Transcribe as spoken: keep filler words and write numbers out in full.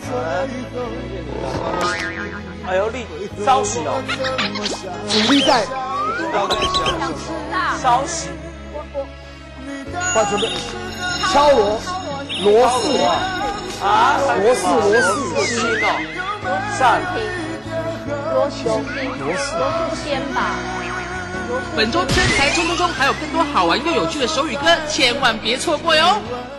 哎呦，力稍息哦， 主力在想吃辣。 稍息， 我我快准备敲锣螺丝啊， 螺丝螺丝心哦，上螺丝心，螺丝螺丝鲜吧。 本周真才冲冲冲还有更多好玩又有趣的手语歌，千万别错过哟！